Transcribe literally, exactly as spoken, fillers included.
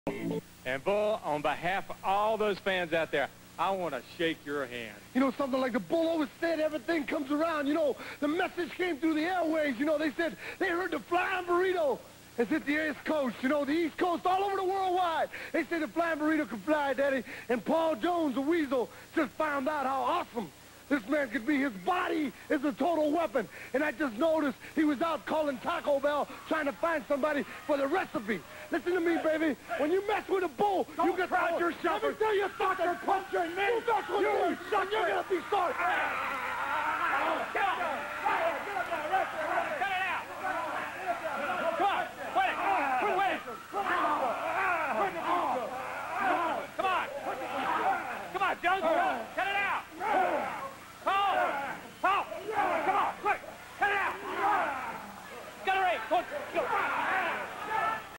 And, Bull, on behalf of all those fans out there, I want to shake your hand. You know, something like the Bull always said, everything comes around. You know, the message came through the airways. You know, they said they heard the flying burrito has hit the East Coast. You know, the East Coast all over the worldwide. They said the flying burrito could fly, Daddy. And Paul Jones, the weasel, just found out how awesome this man could be. His body is a total weapon. And I just noticed he was out calling Taco Bell trying to find somebody for the recipe. Listen to me, baby. When you mess with a bull, Don't you get crowd yourself. Let me tell you something. Punch your name. You mess with You me, sucker. you're going to be sorry.